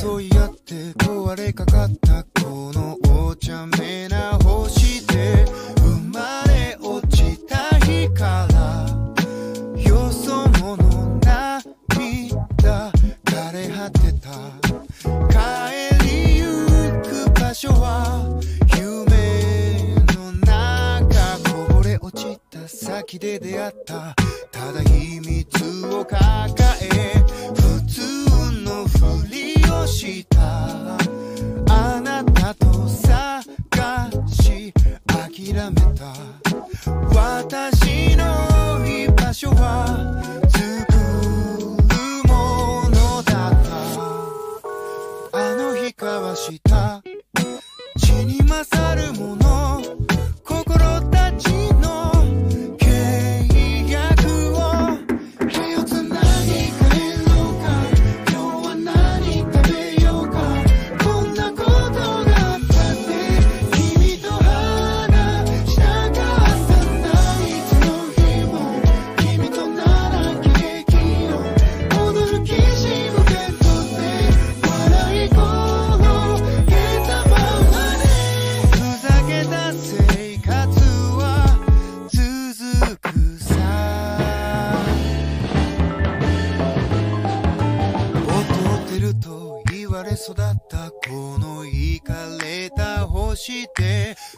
争い合って壊れかかったこのお茶目な星で生まれ落ちた日からよそ者涙枯れ果てた帰りゆく場所は夢の中こぼれ落ちた先で出会ったただ秘密を抱え普通のふりをしたあなたと探し諦めた私の居場所は作るものだったあの日交わした血に勝るもの心たちの契約を手をつなぎ帰ろうか今日は何食べようかこんなことがあったって君と話したかったんだいつの日も君とならケーキを踊るきしむベッドで笑い転げたままでふざけた生活は続くさ劣ってると言われ育ったこのイカれた星で